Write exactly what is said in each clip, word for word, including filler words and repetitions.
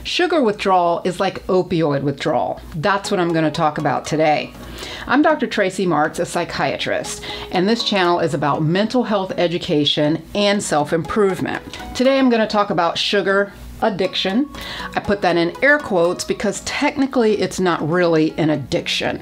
Sugar withdrawal is like opioid withdrawal. That's what I'm going to talk about today. I'm Doctor Tracey Marks, a psychiatrist, and this channel is about mental health education and self-improvement. Today I'm going to talk about sugar addiction. I put that in air quotes because technically it's not really an addiction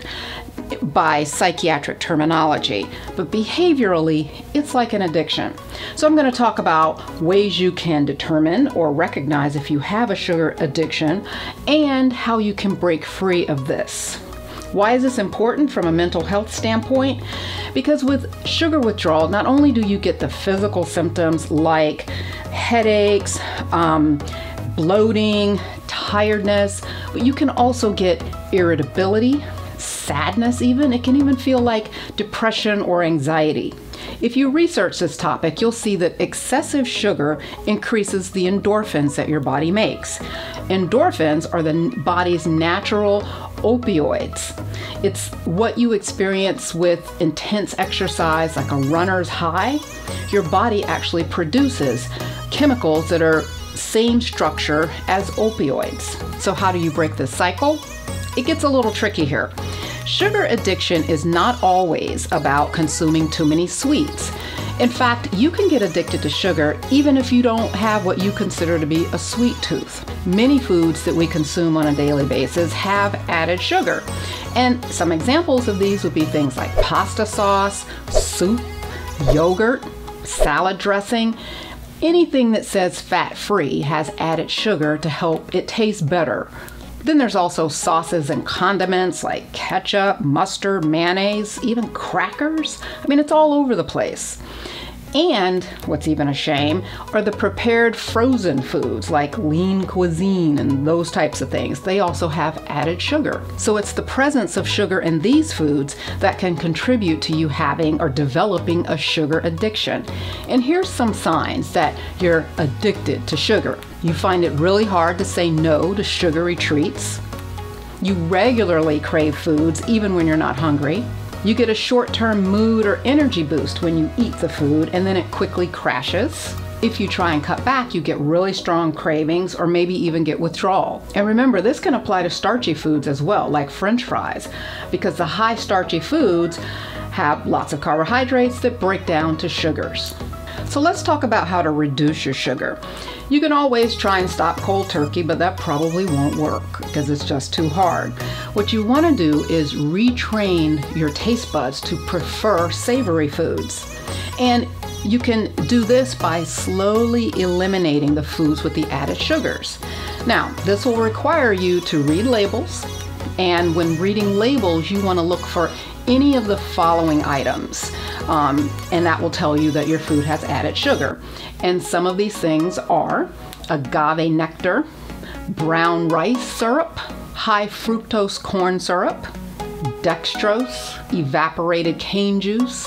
by psychiatric terminology, but behaviorally it's like an addiction. So I'm going to talk about ways you can determine or recognize if you have a sugar addiction and how you can break free of this. Why is this important from a mental health standpoint? Because with sugar withdrawal, not only do you get the physical symptoms like headaches, um, bloating, tiredness, but you can also get irritability, sadness even. It can even feel like depression or anxiety. If you research this topic, you'll see that excessive sugar increases the endorphins that your body makes. Endorphins are the body's natural opioids. It's what you experience with intense exercise, like a runner's high. Your body actually produces chemicals that are same structure as opioids. So how do you break this cycle? It gets a little tricky here. Sugar addiction is not always about consuming too many sweets. In fact, you can get addicted to sugar even if you don't have what you consider to be a sweet tooth. Many foods that we consume on a daily basis have added sugar. And some examples of these would be things like pasta sauce, soup, yogurt, salad dressing. Anything that says fat-free has added sugar to help it taste better. Then there's also sauces and condiments like ketchup, mustard, mayonnaise, even crackers. I mean, it's all over the place. And what's even a shame are the prepared frozen foods like lean cuisine and those types of things. They also have added sugar. So it's the presence of sugar in these foods that can contribute to you having or developing a sugar addiction. And here's some signs that you're addicted to sugar. You find it really hard to say no to sugary treats. You regularly crave foods even when you're not hungry. You get a short-term mood or energy boost when you eat the food and then it quickly crashes. If you try and cut back, you get really strong cravings or maybe even get withdrawal. And remember, this can apply to starchy foods as well, like French fries, because the high starchy foods have lots of carbohydrates that break down to sugars. So let's talk about how to reduce your sugar. You can always try and stop cold turkey, but that probably won't work because it's just too hard. What you want to do is retrain your taste buds to prefer savory foods. And you can do this by slowly eliminating the foods with the added sugars. Now, this will require you to read labels. And when reading labels, you want to look for any of the following items. Um, and that will tell you that your food has added sugar. And some of these things are agave nectar, brown rice syrup, high fructose corn syrup, dextrose, evaporated cane juice,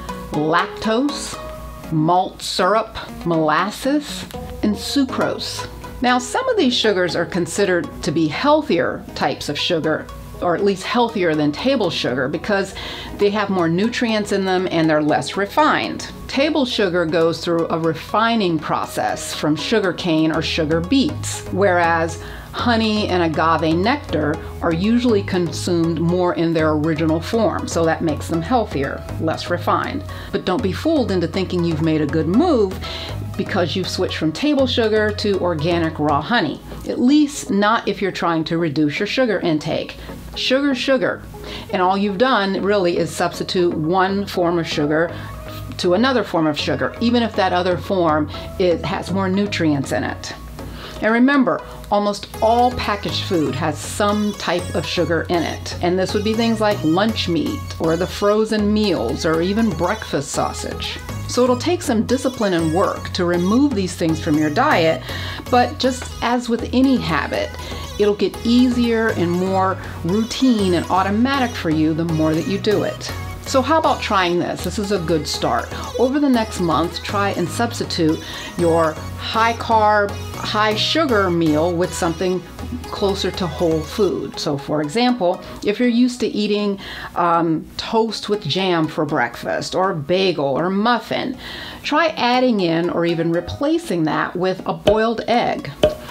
lactose, malt syrup, molasses, and sucrose. Now, some of these sugars are considered to be healthier types of sugar, or at least healthier than table sugar because they have more nutrients in them and they're less refined. Table sugar goes through a refining process from sugar cane or sugar beets, whereas honey and agave nectar are usually consumed more in their original form, so that makes them healthier, less refined. But don't be fooled into thinking you've made a good move because you've switched from table sugar to organic raw honey. At least not if you're trying to reduce your sugar intake. Sugar, sugar. And all you've done really is substitute one form of sugar to another form of sugar, even if that other form it has more nutrients in it. And remember, almost all packaged food has some type of sugar in it. And this would be things like lunch meat or the frozen meals or even breakfast sausage. So it'll take some discipline and work to remove these things from your diet, but just as with any habit, it'll get easier and more routine and automatic for you the more that you do it. So how about trying this? This is a good start. Over the next month, try and substitute your high carb, high sugar meal with something closer to whole food. So for example, if you're used to eating um, toast with jam for breakfast or a bagel or muffin, try adding in or even replacing that with a boiled egg.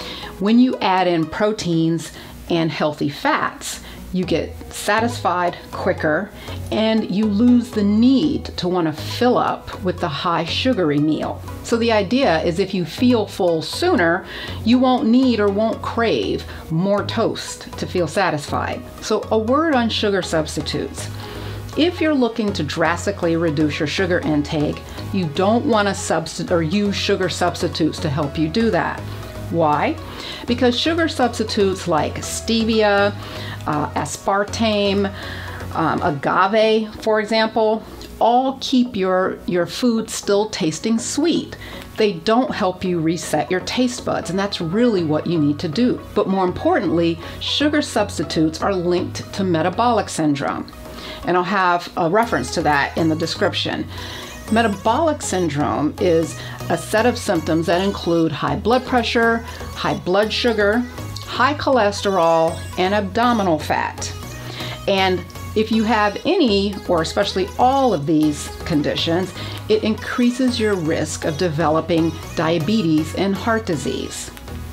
When you add in proteins and healthy fats, you get satisfied quicker and you lose the need to want to fill up with the high sugary meal. So the idea is if you feel full sooner, you won't need or won't crave more toast to feel satisfied. So a word on sugar substitutes. If you're looking to drastically reduce your sugar intake, you don't want to substitute or use sugar substitutes to help you do that. Why? Because sugar substitutes like stevia, uh, aspartame, um, agave, for example, all keep your, your food still tasting sweet. They don't help you reset your taste buds, and that's really what you need to do. But more importantly, sugar substitutes are linked to metabolic syndrome. And I'll have a reference to that in the description. Metabolic syndrome is a set of symptoms that include high blood pressure, high blood sugar, high cholesterol, and abdominal fat. And if you have any, or especially all of these conditions, it increases your risk of developing diabetes and heart disease.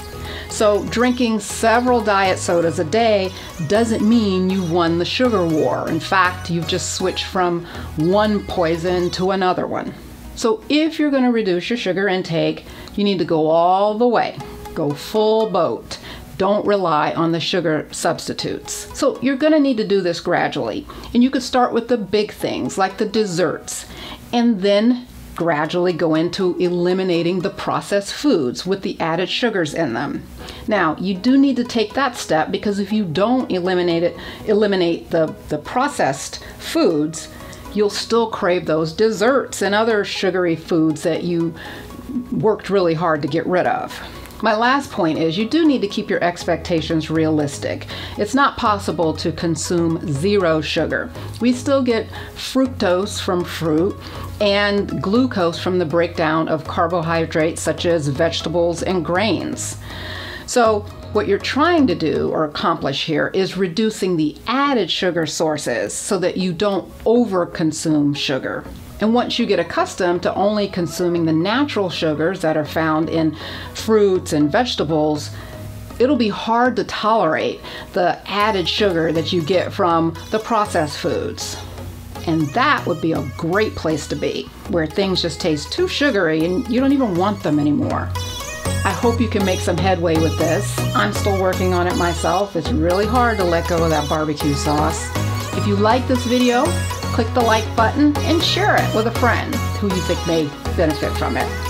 So drinking several diet sodas a day doesn't mean you won the sugar war. In fact, you've just switched from one poison to another one. So if you're going to reduce your sugar intake, you need to go all the way. Go full boat. Don't rely on the sugar substitutes. So you're going to need to do this gradually. And you could start with the big things like the desserts, and then gradually go into eliminating the processed foods with the added sugars in them. Now, you do need to take that step, because if you don't eliminate it, eliminate the, the processed foods, you'll still crave those desserts and other sugary foods that you worked really hard to get rid of. My last point is you do need to keep your expectations realistic. It's not possible to consume zero sugar. We still get fructose from fruit and glucose from the breakdown of carbohydrates such as vegetables and grains. So what you're trying to do or accomplish here is reducing the added sugar sources so that you don't overconsume sugar. And once you get accustomed to only consuming the natural sugars that are found in fruits and vegetables, it'll be hard to tolerate the added sugar that you get from the processed foods. And that would be a great place to be, where things just taste too sugary and you don't even want them anymore. I hope you can make some headway with this. I'm still working on it myself. It's really hard to let go of that barbecue sauce. If you like this video, click the like button and share it with a friend who you think may benefit from it.